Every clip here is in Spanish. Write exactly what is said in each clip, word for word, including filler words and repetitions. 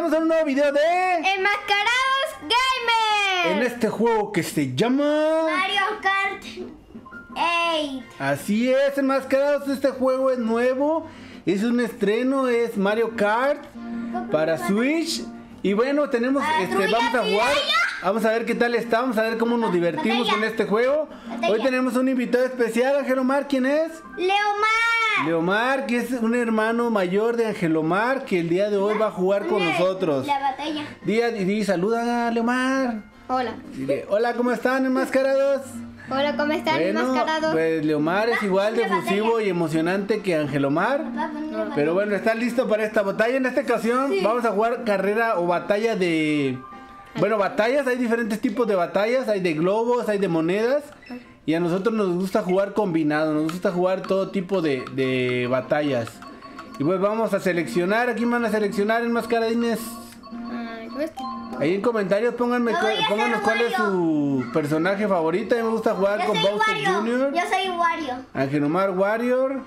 estamos en un nuevo video de Enmascarados Gamer. En este juego que se llama Mario Kart ocho. Así es, Enmascarados. Este juego es nuevo, es un estreno, es Mario Kart para Switch. Y bueno, tenemos, este, vamos a jugar, vamos a ver qué tal está, vamos a ver cómo nos divertimos con este juego. Hoy tenemos un invitado especial, Angelomar. ¿Quién es? Leomar. Leomar, que es un hermano mayor de Angelomar, que el día de hoy va a jugar con nosotros. La batalla. Día y di, saluda a Leomar. Hola. Dile, hola, ¿cómo están, Enmascarados? Hola, ¿cómo están, bueno, Enmascarados? Pues Leomar es igual de efusivo y emocionante que Angelomar. Pero bueno, ¿está listo para esta batalla? En esta ocasión sí. Vamos a jugar carrera o batalla de... Bueno, batallas, hay diferentes tipos de batallas. Hay de globos, hay de monedas. Y a nosotros nos gusta jugar combinado. Nos gusta jugar todo tipo de, de batallas. Y pues vamos a seleccionar. ¿A quién van a seleccionar, Enmascaradines? Ahí en comentarios pónganme, no, pónganos cuál es su personaje favorito. A mí me gusta jugar yo con Bowser Wario. junior Yo soy Wario. Angelomar Warrior.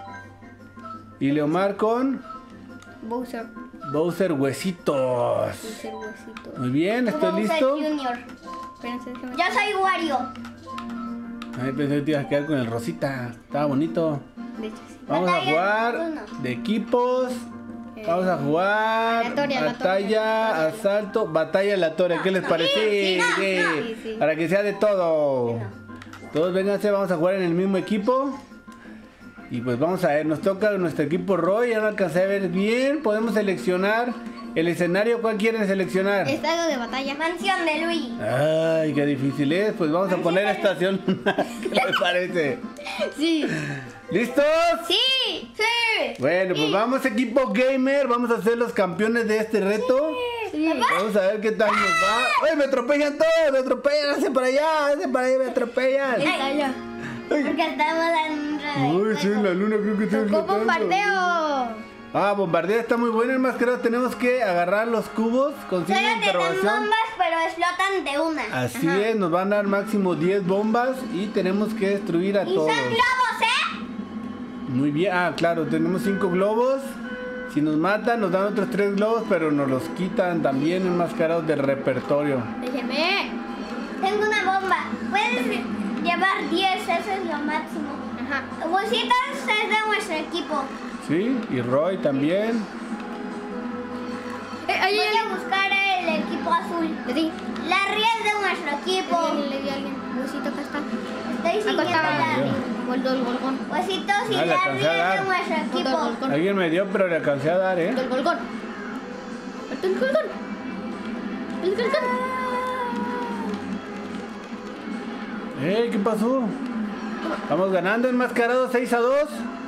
Y Leomar con Bowser. Bowser Huesitos. Bowser Huesitos. Muy bien, ¿estoy Bowser listo? Junior. Yo soy Wario. Ay, pensé que te ibas a quedar con el Rosita. Estaba bonito. De hecho, sí. Vamos Batalla a jugar uno. de equipos. Vamos a jugar aleatoria, batalla, aleatoria. asalto, batalla aleatoria. ¿Qué les parece? Sí, sí, Sí, sí, sí. Para que sea de todo. Todos vénganse, vamos a jugar en el mismo equipo. Y pues vamos a ver, nos toca nuestro equipo Roy. Ya no alcancé a ver bien. Podemos seleccionar el escenario. ¿Cuál quieren seleccionar? Estadio de batalla. Mansión de Luis. Ay, qué difícil es. Pues vamos a poner estación. ¿Qué les parece? Sí. ¿Listos? Sí, sí. Bueno, pues vamos, equipo gamer. Vamos a ser los campeones de este reto. Sí. Vamos a ver qué tal nos va. ¡Ay, me atropellan todos! ¡Me atropellan! ¡Hace para allá! ¡Hace para allá! ¡Me atropellan! Ay, Ay. porque estamos en Uy, sí, la luna creo que estoy Tocó flotando. bombardeo. Ah, bombardeo está muy bueno, Enmascarados. Tenemos que agarrar los cubos con signo de Solo te dan interrogación. bombas, pero explotan de una. Así Ajá. es, nos van a dar máximo diez bombas y tenemos que destruir a Y todos. son globos, ¿eh? Muy bien, ah, claro, tenemos cinco globos. Si nos matan, nos dan otros tres globos, pero nos los quitan también, Enmascarados, del repertorio. Déjeme. Tengo una bomba. Puedes llevar diez, eso es lo máximo. Ajá. Huesitos es de nuestro equipo. Sí, y Roy también. Eh, Voy a buscar el equipo azul. Sí. Larry es de nuestro equipo. Le di a alguien. Huesito, acá está. Estoy siguiendo a Larry. Golgol, golgón. Huesitos y Ah, le Larry alcancé a es dar. de nuestro equipo. Alguien me dio, pero le alcancé a dar, ¿eh? El golgón. El golgón. El golgón. ¡Eh! ¿Qué pasó? Estamos ganando, Enmascarados, seis a dos.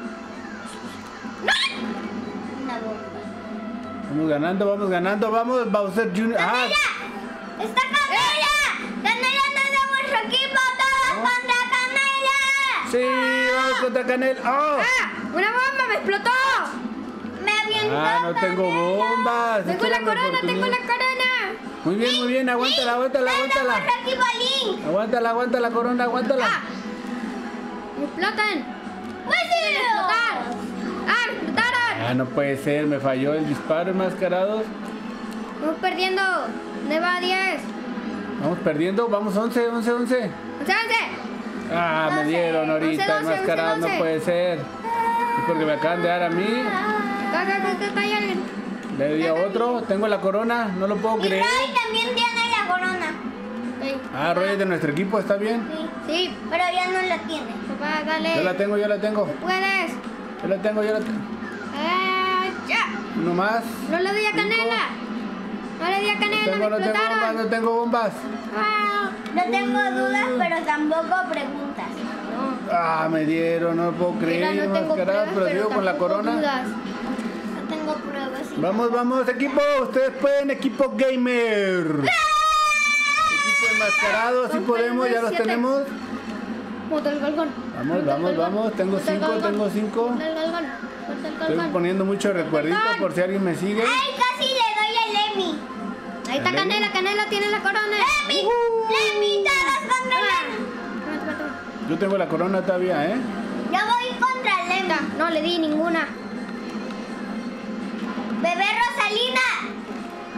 Una bomba. Vamos ganando, vamos ganando, vamos, Bowser junior Ah, ¡Canela! ¡Está Canela! ¡Canela no es de nuestro equipo! ¡Todos contra Canela! sí, vamos contra Canel. ¡Oh! ¡Ah! ¡Una bomba me explotó! ¡Me avientó! Ah, no tengo bombas. ¡Tengo Esta la era mi corona! ¡Tengo oportunidad. la corona! Muy bien, muy bien, aguántala, aguántala, ¡Es de aguántala. nuestro equipo Link! Aguántala, aguántala, corona, aguántala. ¡Ah! ¡Me explotan! ¡Pues sí! ¡Me explotaron! ¡Ah! ¡Me explotaron! Ah, no puede ser, me falló el disparo, Enmascarados. Vamos perdiendo. ¿Dónde va diez? Vamos perdiendo, vamos once, once, once. once, once. Ah, me doce, dieron ahorita, once, doce, Enmascarados, no once, puede ser. Es porque me acaban de dar a mí. Acá, acá, acá, acá hay alguien. Le di a otro, tengo la corona, no lo puedo Y creer. Roy también tiene la corona. Ah, Roy es de nuestro equipo, ¿está bien? Sí, sí, pero ya no la tiene. Papá, dale. Yo la tengo, yo la tengo. Puedes. Yo la tengo, yo la tengo. Eh, ya. Uno más. No le di a Cinco. Canela. No le di a No Canela. tengo, me no tengo bombas, explotaron. no tengo bombas. Ah, no tengo dudas, pero tampoco preguntas. No. Ah, me dieron, no lo puedo creer, Mira, no tengo Enmascarado, pruebas, pero sigo con la tampoco corona. dudas. No tengo pruebas. sí. Vamos, vamos, equipo, ustedes pueden, equipo gamer. Equipo Enmascarado, si podemos, ya los siete. tenemos. Monta el golgón. Vamos, vamos, vamos, tengo cinco, tengo cinco. Monta el golgón. Monta el Estoy golgón. poniendo mucho recuerdito por si alguien me sigue. ¡Ay, casi le doy a Lemmy! Ahí está Dale. Canela, Canela tiene la corona. ¡Lemmy! ¡Lemmy, todos contra Lemmy! Toma, toma, toma. Yo tengo la corona todavía, ¿eh? Yo voy contra Lemmy. No le di ninguna. ¡Bebé Rosalina!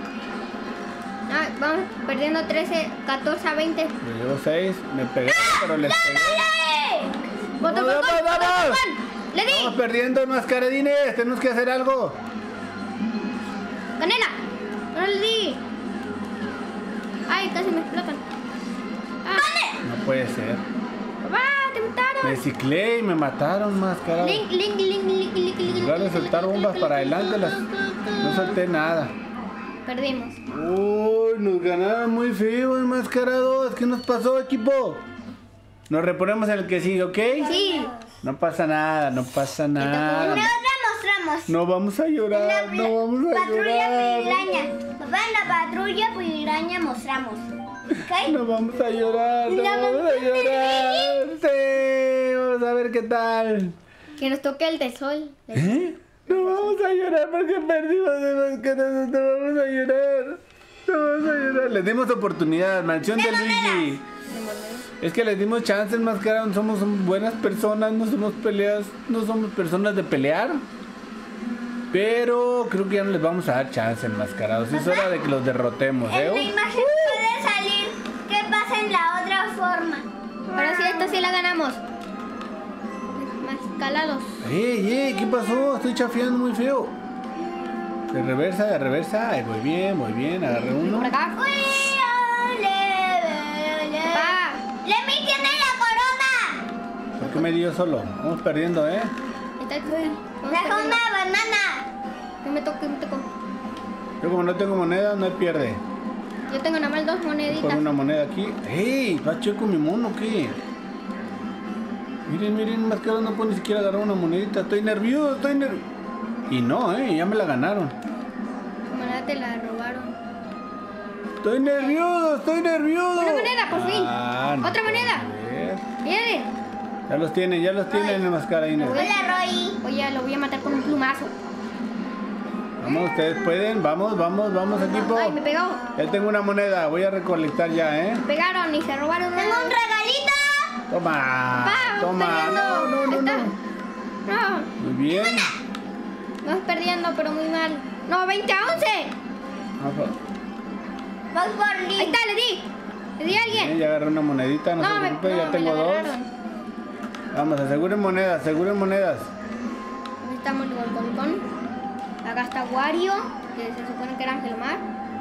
Ah, vamos perdiendo trece, catorce a veinte. Yo llevo seis, me pegué, pero les pegué. ¡Botón, ¡Vamos, botón, vamos, botón, vamos! botón! ¡Le di! Estamos perdiendo mascaradines, tenemos que hacer algo. ¡Canela! ¡No le di! ¡Ay, casi me explotan! ¡Ah! No puede ser. ¡Papá, te mataron! Me ciclé y me mataron, mascarado. Link, link, link, link, link, link. En lugar de soltar bombas para adelante, las... no solté nada. Perdimos. Uy, nos ganaron muy feo, enmascarados. ¿Qué nos pasó, equipo? Nos reponemos en el que sigue, ¿ok? Sí. No pasa nada, no pasa Y nada. ahora mostramos. No vamos a llorar, La no vamos a patrulla llorar. piraña. Papá, en la patrulla piraña mostramos. ¿Ok? No vamos a llorar, no La vamos a llorar. Sí, vamos a ver qué tal. Que nos toque el de sol. ¿Eh? No vamos a llorar porque perdimos de mascarados, no vamos a llorar. No vamos a llorar. Les dimos oportunidad, mansión de Luigi. Es que les dimos chance, enmascarados. Somos buenas personas, no somos peleas, no somos personas de pelear. Pero creo que ya no les vamos a dar chance, enmascarados. Es hora de que los derrotemos, En la ¿eh? imagen puede salir qué pasa en la otra forma. Ahora sí, esta sí la ganamos. Mascalados. ¡Ey, ey! ¿Qué pasó? Estoy chafiando muy feo. De reversa, de reversa. Ay, muy bien, muy bien. Agarré uno. Por acá. Uy, ole, ole. Pa. ¡Lemmy tiene la corona! ¿Por qué me dio solo? Vamos perdiendo, ¿eh? Está aquí. Vamos Deja perdiendo. una banana. ¿Qué me tocó? ¿Qué me tocó? Yo como no tengo moneda, no pierde. Yo tengo nada más dos Por moneditas. una moneda aquí. ¡Ey! ¿Va checo mi mono qué? Miren, miren, mascarado no puedo ni siquiera agarrar una monedita. Estoy nervioso, estoy nervioso. Y no, ¿eh? Ya me la ganaron. Tu moneda te la robaron. Estoy nervioso, estoy nervioso. Una moneda, por fin. Ah, no Otra puede moneda. ser. Viene. Ya los tienen, ya los tienen en mascaradines. Voy a- Hola, Roy. Oye, lo voy a matar con un plumazo. Vamos, ustedes pueden. Vamos, vamos, vamos, equipo. Ay, me pegó. Ya tengo una moneda, voy a recolectar ya, ¿eh? Me pegaron y se robaron una. Tengo un regalito. Toma, Pa, vamos toma. perdiendo. No, no, no, Está- no. No, Muy bien. vamos perdiendo, pero muy mal. No, veinte a once. Vamos, Voy por Ahí Link. está, le di. Le di a bien, alguien. ya agarré una monedita, no, No, se me, preocupe, no, ya me tengo la dos. agarraron. Vamos, aseguren monedas, aseguren monedas. Ahí estamos el golcón. Acá está Wario, que se supone que era Angelomar.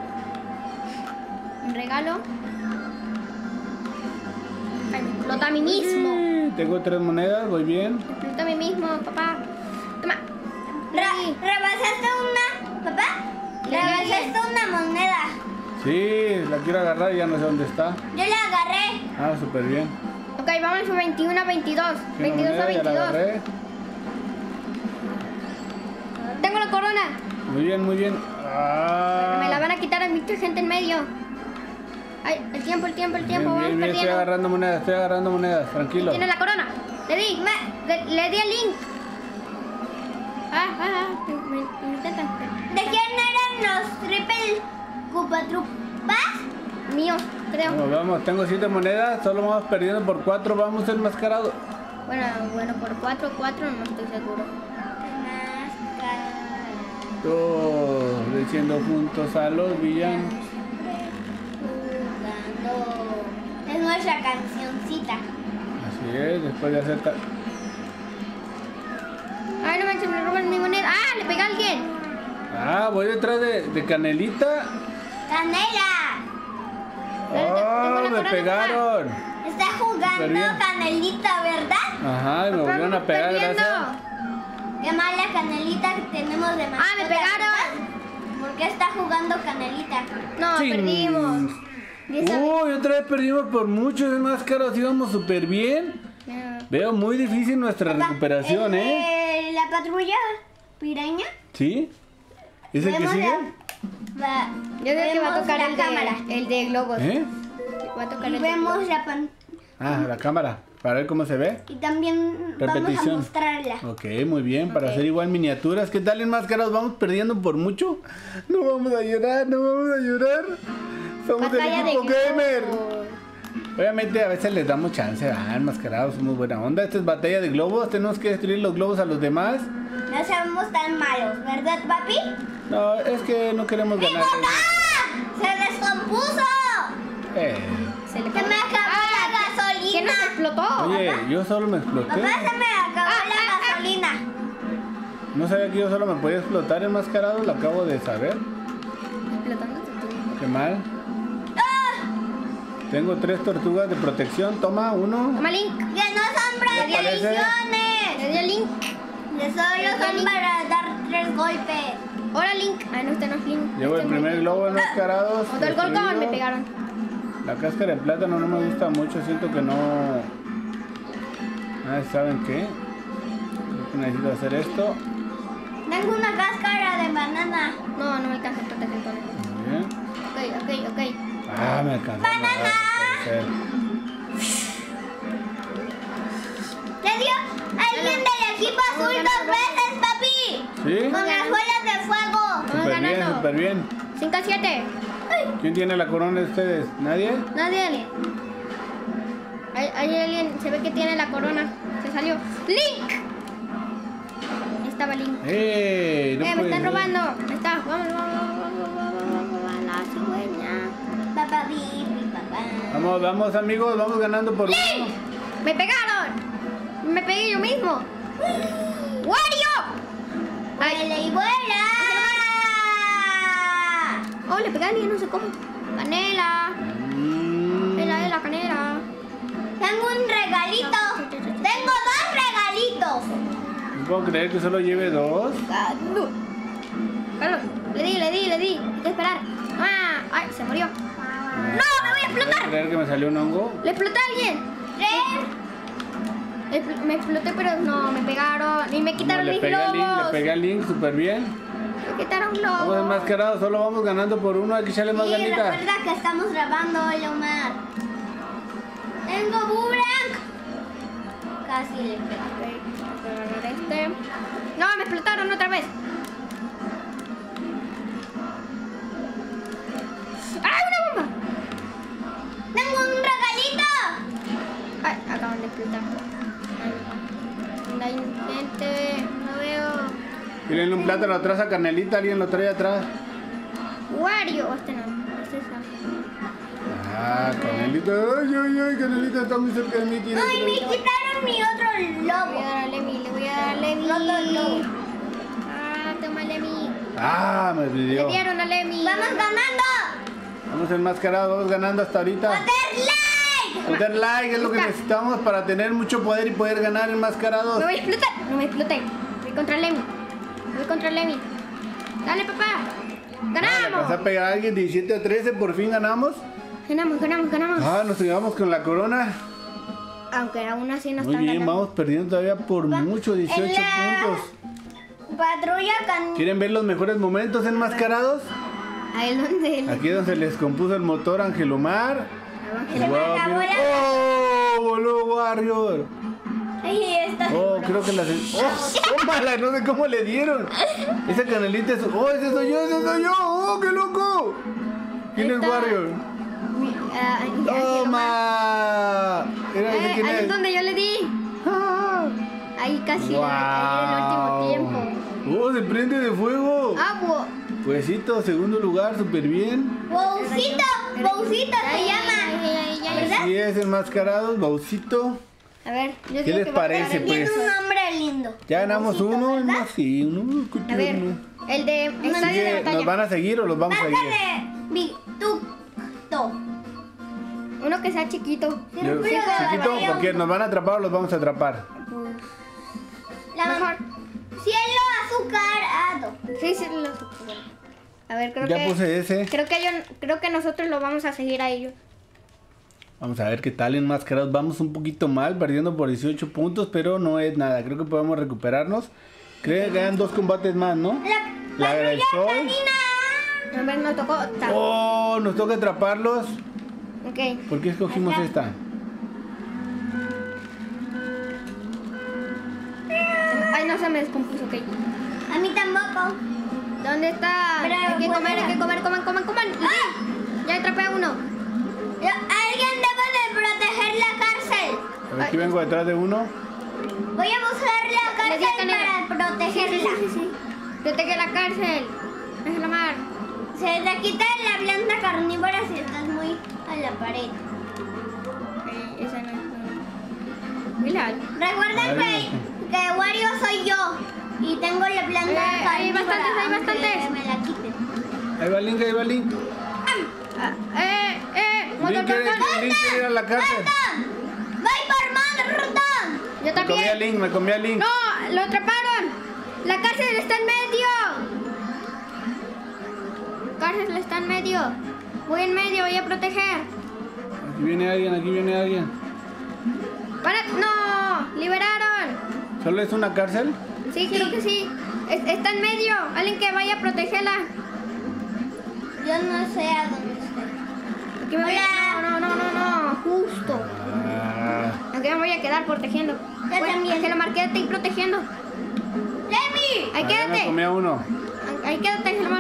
Un regalo. Ay, me explota a mí mismo. Sí, tengo tres monedas, voy bien. Me explota a mí mismo, papá. Toma. Ra- Sí. ¿Rebasaste una? ¿Papá? Le di a alguien. Rebasaste una moneda. Sí, la quiero agarrar y ya no sé dónde está. Yo la agarré. Ah, súper bien. Ok, vamos a veintiuno a veintidós. Sí, una veintidós a moneda, ya la veintidós. agarré. Tengo la corona. Muy bien, muy bien. Ah. Me la van a quitar a mucha gente en medio. Ay, el tiempo, el tiempo, el Bien, tiempo. bien, Vamos bien, estoy perdiendo. agarrando monedas, estoy agarrando monedas, tranquilo. Tiene la corona. Le di, me- le, le di al Link. Ah, ah, ah. Me, me- me intentan. ¿De quién eran los triple cupatrupas? Míos, creo. Vamos, vamos, tengo siete monedas, solo vamos perdiendo por cuatro, vamos enmascarado. Bueno, bueno, por cuatro, cuatro no estoy seguro. Todos diciendo juntos a los villanos. Jugando. Es nuestra cancioncita. Así es, después de hacer... ta- Ay, no manches, me roban mi moneda. Ah, le pegué a alguien. Ah, voy detrás de, de Canelita. ¡Canela! ¡Oh, Tengo una me corona, pegaron! Está Súper jugando bien. Canelita, ¿verdad? Ajá, y me Papá, volvieron a vamos pegar, perdiendo. gracias. Qué mala Canelita que tenemos de mascota. Ah, me pegaron. ¿verdad? ¿Por qué está jugando Canelita? No, Chin. perdimos. diez a- Uy, otra vez perdimos por muchos enmascarados, íbamos súper bien. Ah, Veo muy difícil nuestra recuperación, El- ¿eh? eh, La patrulla piraña. ¿Sí? ¿Es el que Vemos sigue? la- va- Yo creo que va a vemos tocar la el cámara. de, el de globos. ¿Eh? Va a tocar Y el de vemos globos. la pan Ah, la cámara, para ver cómo se ve. y también vamos a Repetición. mostrarla. Ok, muy bien, para Ok. hacer igual miniaturas. ¿Qué tal enmascarados? ¿Vamos perdiendo por mucho? No vamos a llorar, no vamos a llorar. Somos Batalla el de equipo gamer. globos. Obviamente a veces les damos chance, ah, enmascarados, somos buena onda. Esta es batalla de globos, tenemos que destruir los globos a los demás. No somos tan malos, ¿verdad, papi? No, es que no queremos ganar. ¡Ah! Se descompuso! Eh. Se le Se me acabó la gasolina. ¿Qué nos explotó? Oye, yo solo me exploté. Papá, se me acabó Ah, la ah, ah. gasolina. No sabía que yo solo me podía explotar enmascarado, lo acabo de saber. Explotando tu Qué mal. Tengo tres tortugas de protección. Toma, uno. Toma Link. Que no son parece? protecciones. Le di a Link. Que solo son para dar tres golpes. Hola Link. Ah, no, este no es Link. Llevo el Este primer es- globo enmascarados. Otro el golcón, destruido. me pegaron. La cáscara de plátano no me gusta mucho. Siento que no... Ah, ¿saben qué? Creo que necesito hacer esto. Tengo una cáscara de banana. No, no me alcanza a proteger con eso. Muy bien. Ok, ok, ok. Ah, me alcanzó. ¡Banana! Ah, puede ser. ¿Le dio alguien del equipo azul dos veces, papi? ¿Sí? Con las bolas de fuego. Vamos Súper bien, ganando. súper bien. cinco a siete. ¿Quién tiene la corona de ustedes? ¿Nadie? Nadie. Hay, hay alguien, se ve que tiene la corona. Se salió. ¡Link! Ahí estaba Link. ¡Eh! No eh, me puede están ser. robando. Ahí está. Vamos, vamos, vamos, vamos, vamos, vamos, la cigüeña. Papá, bibi, papá. Vamos, vamos amigos, vamos ganando por uno. ¡Me pegaron! Me pegué yo mismo. ¡Wario! ¡Vuela y vuela! Oh, le pegué a alguien, no sé cómo. Canela. Mm. Es la de la canela. Tengo un regalito. Tengo dos regalitos. No puedo creer que solo lleve dos. Carlos, le di, le di, le di. Hay que esperar. Ah, ay, se murió. ¡No, me voy a explotar! ¿Puedo creer que me salió un hongo? ¡Le exploté a alguien! Tres. Expl- Me exploté, pero no, me pegaron. Y me quitaron le mis pegué al Link, le globos. pegué al Link, súper bien. Me quitaron Vamos globos. enmascarados, solo vamos ganando por uno, hay que echarle más Y ganitas. recuerda que estamos grabando, Lomar. Tengo boomerang. Casi le pegué. Este. No, me explotaron otra vez. ¡Ay, una bomba! Tengo un regalito. Ay, acaban de explotar. No hay gente, no veo. Tienen un plátano atrás a Canelita, alguien lo trae atrás. Wario, este no, este es esa. Ah, Canelita, ay, ay, ay, Canelita está muy cerca de mí. Tiene Ay, me que- quitaron mi otro Le voy a lobo. dar a Lemmy, le voy a dar a Lemmy. Otro lobo. Ah, toma Lemmy. Ah, me Le pidió. dieron a Lemmy. Vamos ganando. Vamos enmascarados, vamos ganando hasta ahorita. ¡Poder like! Poder like es lo que necesitamos para tener mucho poder y poder ganar enmascarados. Me voy a explotar. No me exploté. Voy contra Lemmy. Voy contra Lemmy. Dale, papá. ¿Vas a ¡Ganamos! pegar a alguien diecisiete a trece? ¿Por fin ganamos? Ganamos, ganamos, ganamos. Ah, nos llevamos con la corona. Aunque aún así no Muy están bien, ganando. vamos perdiendo todavía por mucho, dieciocho En la- puntos. Patrulla can... ¿Quieren ver los mejores momentos enmascarados? Ahí es donde el... Aquí es donde se les compuso el motor a Angelomar. Se me Wow, acabó miren. la- ¡Oh! ¡Voló Warrior! Ahí está. Oh, creo que la... ¡Oh! ¡Tómala! No sé cómo le dieron. Esa canelita es... ¡Oh! ¡Ese soy yo! ¡Ese soy yo! ¡Oh! ¡Qué loco! ¿Quién Ahí es está. Warrior? Mi- ah, ¡Toma! Era ese Eh, quién ahí es es. donde yo le di. Ah. Ahí casi, ahí en el último tiempo. ¡Oh! ¡Se prende de fuego! Agua. Puesito, segundo lugar, súper bien. Bowcito, Bowcito se llama. ¿Verdad? Así es, enmascarados, Baucito. A ver, yo ¿Qué digo les que va a parece, quedar pues? bien. Tiene un nombre lindo. Ya ganamos Bowcito, uno, es ¿verdad? más, sí, uno. A ver, el de Estadio de Sigue, ¿nos Batalla. van a seguir o los vamos a Marca seguir? de Victucto. Uno que sea chiquito. Yo- Círculo de Chiquito, batalla. porque nos van a atrapar o los vamos a atrapar. La Mejor. Cielo azucarado. Sí, sí, lo bueno. A ver, creo Ya que puse ese. creo que yo, creo que nosotros lo vamos a seguir a ellos. Vamos a ver qué tal enmascarados. Vamos un poquito mal, perdiendo por dieciocho puntos, pero no es nada. Creo que podemos recuperarnos. Creo que quedan dos combates más, ¿no? La La del patrulla sol. canina. A ver, nos tocó. ta- Oh, nos toca atraparlos. Ok. ¿Por qué escogimos Acá. esta? Ay, no se me descompuso, ok. A mí tampoco. ¿Dónde está? Pero, Hay que bueno. comer, hay que comer, coman, coman, coman. Ya atrapé a uno. Yo- Alguien debe de proteger la cárcel. A ver, aquí vengo detrás de uno. Voy a buscar la Le di a cárcel Canela. para protegerla. Protege la cárcel. Déjala mar. se te quita la planta carnívora si estás muy a la pared. Eh, esa no es. Mira. Recuerden que, que Wario soy yo y tengo la planta Eh, carnívora. hay bastantes, hay bastantes. aunque me la quiten. Ahí va Link, ahí va Link. Ah, eh, eh, Link motor quiere, control. Link quiere ir a la cárcel. ¡Ratón! ¡Voy por más ratón! Yo Me comí a también. Link, me comí a Link. No, lo atraparon. La cárcel está en medio. Cárcel está en medio. Voy en medio, voy a proteger. Aquí viene alguien, aquí viene alguien. Para, no, liberaron. ¿Solo es una cárcel? Sí, creo que sí. Es- está en medio. Alguien que vaya a protegerla. Yo no sé a dónde estoy. Aquí me voy a... No, no, no, no, no. Justo. Ah, Aquí me voy a quedar protegiendo. Yo también. Que lo marqué, estoy protegiendo. ¡Lemmy! Ahí ah, ya me quédate. comí a uno. Ahí quédate, Gelmar.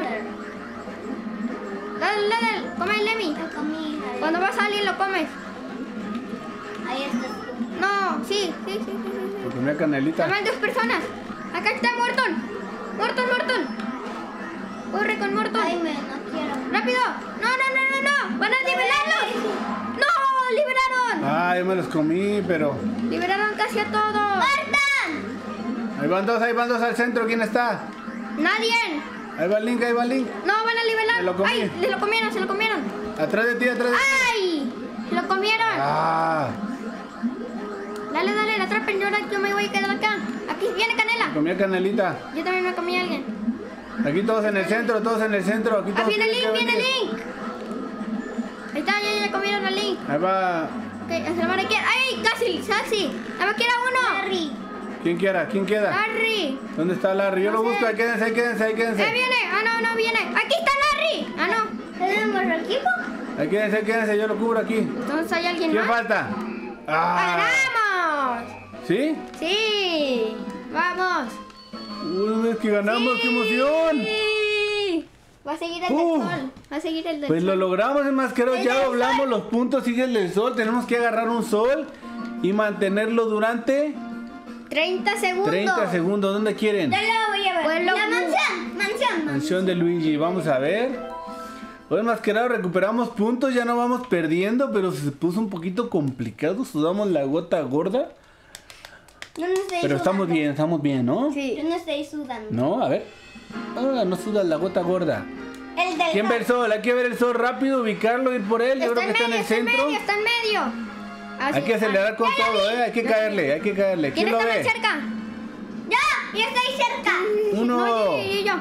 Dale, dale, come el Lemmy. Yo comí. Ahí, Cuando vas a alguien lo comes. ahí estás tú. No, sí, sí, sí, sí, sí. Me comí a Canelita. Nada más dos personas. Acá está Morton. Morton, Morton. Corre con Morton. Ay, me no quiero. ¡Rápido! ¡No, no, no, no, no! ¡Van a liberarlos! ¡No! ¡Liberaron! Ah, yo me los comí, pero... Liberaron casi a todos. ¡Martan! Ahí van dos, ahí van dos al centro. ¿Quién está? ¡Nadie! Ahí va Link, ahí va Link. No, van a liberar. Me lo comí. ¡Ay! Se lo comieron, se lo comieron. Atrás de ti, atrás de ti. ¡Ay! Se lo comieron. Ah, Dale, dale, atrapen. Yo, ahora yo me voy a quedar acá. Aquí viene Canela. me comí a Canelita. Yo también me comí a alguien. Aquí todos en el centro, todos en el centro. Aquí ¡Ah, todos viene tienen Link, que viene venir. Link! Ahí está, ya, ya comieron a Link. Ahí va. Ok, a salvar aquí. ¡Ay, casi! ¡Casi! ¡Nada más queda uno! Harry. ¿Quién quiera? ¿Quién queda? ¡Larry! ¿Dónde está Larry? Yo No lo sé. busco. Ahí quédense, ahí quédense, ahí ¡Eh, quédense. viene! ¡Ah, no, no viene! ¡Aquí está Larry! ¡Ah, no! ¿Tenemos equipo? Ahí quédense, ahí quédense. Yo lo cubro aquí. Entonces hay alguien ¿Quién más. falta? Ah, ¡Ganamos! ¿sí? ¡Sí! ¡Vamos! Uy, es que ganamos, qué emoción. ¡Sí! Va a seguir el Uh. del sol. Va a seguir el del Pues lo sol. logramos, enmascarados. Ya doblamos los puntos, sigue el del sol. Tenemos que agarrar un sol y mantenerlo durante treinta segundos. treinta segundos. ¿Dónde quieren? Yo lo voy a ver. Pues lo- la mansión, mansión. Mansión de Luigi. Vamos a ver. Hoy enmascarados recuperamos puntos. Ya no vamos perdiendo, pero se puso un poquito complicado. Sudamos la gota gorda. Yo no estoy Pero estamos sudando. bien, estamos bien, ¿no? Sí. Yo no estoy sudando. No, a ver. Ah, no sudas la gota gorda. El del ¿Quién ve el sol? Hay que ver el sol rápido, ubicarlo, ir por él. Yo creo que está en el está en centro. medio, está en medio. Así, Hay que acelerar con ya, ya todo, vi. ¿eh? Hay que Ya caerle, hay que caerle. ¿Quién ¿Quién lo está más ve? cerca? ¡Ya! ¡Ya estoy cerca! Uno. No, yo, yo, yo.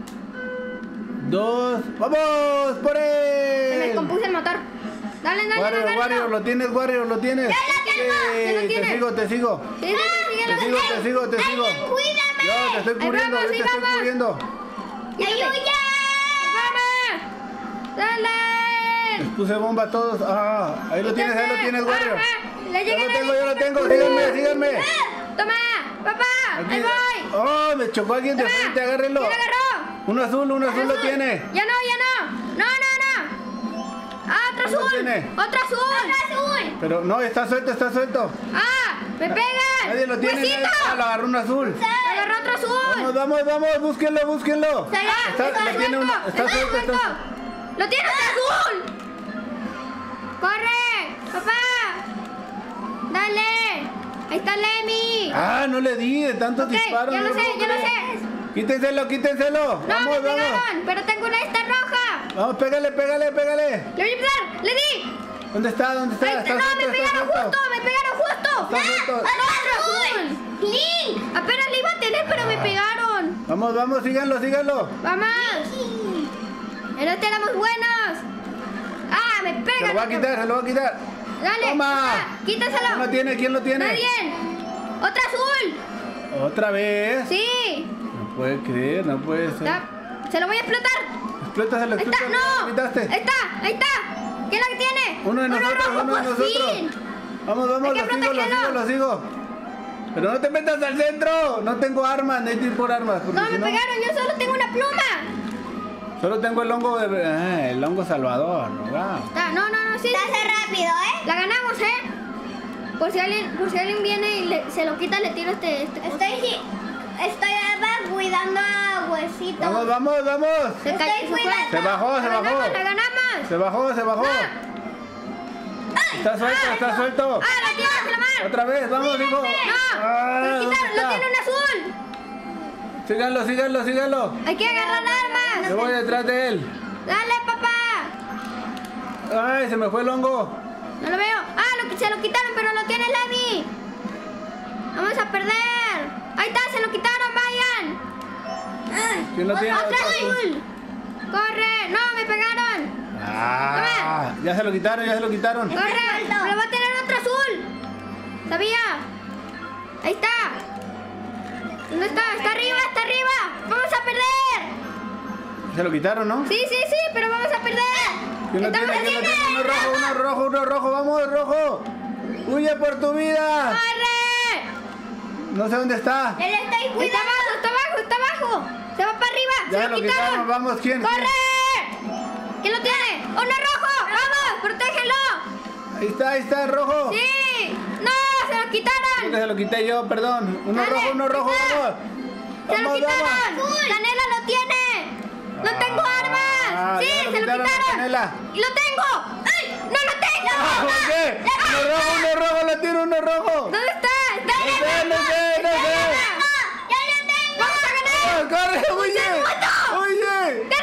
Dos. ¡Vamos! ¡Por Se me él! descompuso el motor. Dale, dale, Warrior, agárralo. Warrior, lo tienes, Warrior, lo tienes. Ya lo tengo, Eh, ya lo Te tienes. sigo, te sigo. Sí, sí, sí, síguelo. Te sigo, te sigo, te sigo. ¡Alguien, cuídame! Yo te estoy Ahí cubriendo, vamos, yo te ahí estoy vamos. cubriendo. Quítate. ¡Ayuya! ¡Vamos! ¡Dale! Les puse bomba a todos. Ah, ahí lo tienes, ahí lo tienes, Warrior. Ah, ah, le Yo llegué lo a tengo, la- yo lo tengo. Síganme, síganme. ¡Toma! ¡Papá! Aquí. ¡Ahí voy! Oh, me chocó alguien de Toma. frente, agárrenlo. ¿Quién agarró? Uno azul, uno azul lo Azul. tiene. Ya no, ya no. No, no, no. Ah, otro Ahí lo azul. tiene. Otro azul. Otro azul. Pero no, está suelto, está suelto. Ah, me pegan. Nadie lo tiene. ¡Huesito! nadie- Ah, lo agarró un azul. Me agarró otro azul. Vamos, vamos, vamos, búsquenlo, búsquenlo. Ah, Está, está le tiene suelto. una, está Está suelto, está suelto. suelto. ¡Lo tiene azul! ¡Corre! ¡Papá! ¡Dale! ¡Ahí está Lemmy! Ah, no le di de tantos Ok, disparos. ya no lo sé, puedo ya lo creer. sé. Quítenselo, quítenselo. No, vamos, me vamos. pegaron, pero tengo una esta roja. Vamos, pégale, pégale, pégale. Le voy a empezar, le di. ¿Dónde está? ¿Dónde está? Ahí Está está, no, suelto, me está pegaron suelto. justo, me pegaron justo. Está suelto. ¡Otro azul! ¡Link! Apenas le iba a tener, pero me pegaron. Vamos, vamos, síganlo, síganlo. ¡Vamos! En este éramos buenos. ¡Ah, me Se pegan! lo va a quitar, se lo va a quitar. Dale, Toma. quita- quítaselo. ¿Quién lo tiene? ¿Quién lo tiene? Nadie. ¡Otro azul! Otra vez. Sí. No puede creer, no puede ser. Da- Se lo voy a explotar. Explótaselo, Ahí está, explótaselo. no. ¿Lo quitaste? Ahí está, ahí está. ¿Quién la tiene? Uno de nosotros, rojo, uno de por nosotros. fin. Vamos, vamos, Hay que lo sigo, lo protegerlo. sigo, lo sigo. Pero no te metas al centro. No tengo armas, necesito ir por armas. porque No, si me pegaron, yo solo tengo una pluma. Solo tengo el hongo de. Ah, el hongo salvador. Wow. Está- No, no, no, sí. Te hace rápido, ¿eh? La ganamos, ¿eh? Por si alguien, por si alguien viene y le- se lo quita, le tiro este... este Estoy, estoy cuidando a Huesito. Vamos, vamos, vamos. Se, cayó, Estoy se, fue. cuidando. Se bajó, se ¡La bajó. ganamos, la ganamos! Se bajó, se bajó. Está suelto, está suelto. ¡Ah, la tiene Angelomar! Otra vez, vamos, hijo. ¡No! Ah, ¡Lo ¿dónde quitaron! ¡Lo está? tiene un azul! Síganlo, síganlo, síganlo. ¡Hay que agarrar armas! Yo voy detrás de él. ¡Dale, papá! Ay, se me fue el hongo. No lo veo. ¡Ah, lo, se lo quitaron, pero lo tiene Levi! ¡Vamos a perder! ¡Ahí está, se lo quitaron, vayan! ¿Quién lo tiene? ¡Otra Otro azul. azul! ¡Corre! ¡No, me pegaron! Ah, ya se lo quitaron, ya se lo quitaron. ¡Corre! ¡Pero va a tener otro azul! ¡Sabía! ¡Ahí está! ¿Dónde está? ¡Está arriba, está arriba! ¡Vamos a perder! Se lo quitaron, ¿no? Sí, sí, sí, pero vamos a perder. ¿Quién lo tiene? ¡Estamos ¿Quién lo tiene? haciendo! Uno rojo, uno rojo, uno rojo. Vamos, rojo. Huye por tu vida. ¡Corre! No sé dónde está. Él está ahí Está cuidando. abajo, está abajo, está abajo. Se va para arriba. Ya Se lo lo quitaron. quitaron. Vamos, ¿quién? ¡Corre! ¿Quién lo tiene? ¡Uno rojo! ¡Vamos! ¡Protégenlo! Ahí está, ahí está, rojo. ¡Sí! ¡No! ¡Se lo Creo que quitaron! se lo quité yo, perdón. Uno Dale, rojo, uno rojo, quita. vamos. ¡Se lo Vamos, quitaron! vamos. ¡Canela lo tiene! ¡No tengo Ah, armas! ¡Sí! ya lo ¡Se lo quitaron a quitaron! Canela. ¡Y lo tengo! ¡Ay! ¡No lo tengo! Ah, ¿por qué? Uno rojo, uno rojo, lo tiene uno rojo. ¿Dónde está? ¡Está No sé, no sé, no sé. ¡Ya lo tengo! ¡Vamos a ganar! Ah, ¡Corre, huye! ¡Huye!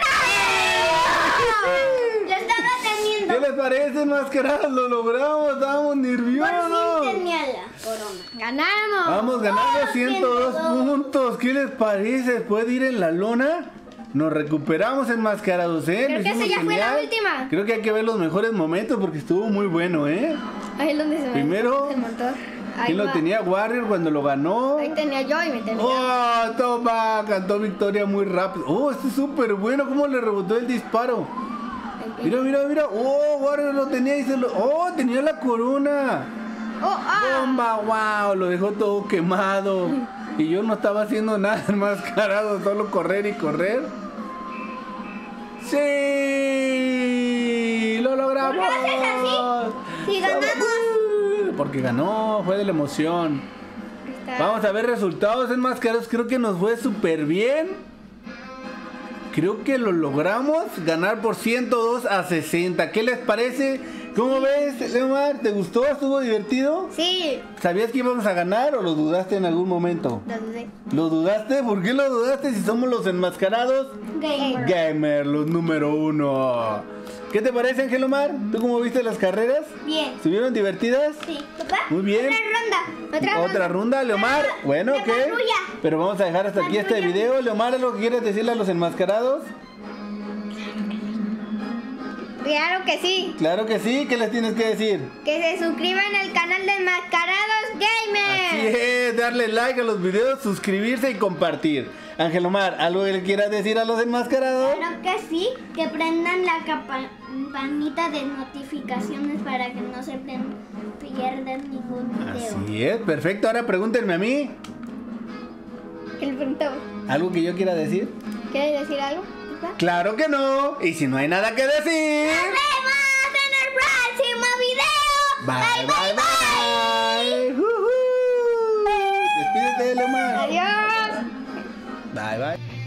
Lo estaba teniendo. ¿Qué les parece, enmascarados? Lo logramos, estábamos Por nerviosos. fin tenía la corona. ¡Ganamos! Vamos ganando Oh, ciento dos ciento dos. puntos. ¿Qué les parece? Después de ir en la lona, nos recuperamos enmascarados, ¿eh? Creo Lo que esa hicimos ya fue la genial. última. Creo que hay que ver los mejores momentos porque estuvo muy bueno, ¿eh? Ahí es donde se me Primero, el motor. Ahí ¿quién lo va. tenía? Warrior cuando lo ganó. Ahí tenía yo y me tenía. ¡Oh, toma! Cantó victoria muy rápido. ¡Oh, este es súper bueno! ¿Cómo le rebotó el disparo? Mira, mira, mira. ¡Oh, Warrior lo tenía y se lo... ¡Oh, tenía la corona! ¡Oh, ah! ¡Bomba! ¡Wow! Lo dejó todo quemado. Y yo no estaba haciendo nada enmascarado, solo correr y correr. ¡Sí! ¡Lo logramos! ¿Por qué lo haces así? Si ganamos. Porque ganó, fue de la emoción. Ahí está. Vamos a ver resultados enmascarados. Creo que nos fue súper bien. Creo que lo logramos ganar por ciento dos a sesenta. ¿Qué les parece? ¿Cómo ves, Leomar? ¿Te gustó? ¿Estuvo divertido? Sí. ¿Sabías que íbamos a ganar o lo dudaste en algún momento? Lo dudé. ¿Lo dudaste? ¿Por qué lo dudaste si somos los enmascarados? Gamer. Gamer, los número uno. ¿Qué te parece, Angelomar? ¿Tú cómo viste las carreras? Bien. ¿Estuvieron divertidas? Sí. ¿Papá? Muy bien. Otra ronda. Otra Otra ronda, Leomar. La- Bueno, la ok. patrulla. Pero vamos a dejar hasta aquí este Patrulla. video. Leomar, ¿algo que quieres decirle a los enmascarados? Claro que sí. Claro que sí. ¿Qué les tienes que decir? Que se suscriban al canal de Enmascarados Gamers. Así es, darle like a los videos, suscribirse y compartir. Angelomar, ¿algo que le quieras decir a los enmascarados? Claro que sí, que prendan la campanita de notificaciones para que no se pren- pierdan ningún video. Así es, perfecto. Ahora pregúntenme a mí. El preguntó. ¿Algo que yo quiera decir? ¿Quieres decir algo? papá? Claro que no. Y si no hay nada que decir. ¡Nos vemos en el próximo video! Bye, bye, bye. Jujú. Despídete, Leomar. Adiós. Bye, bye.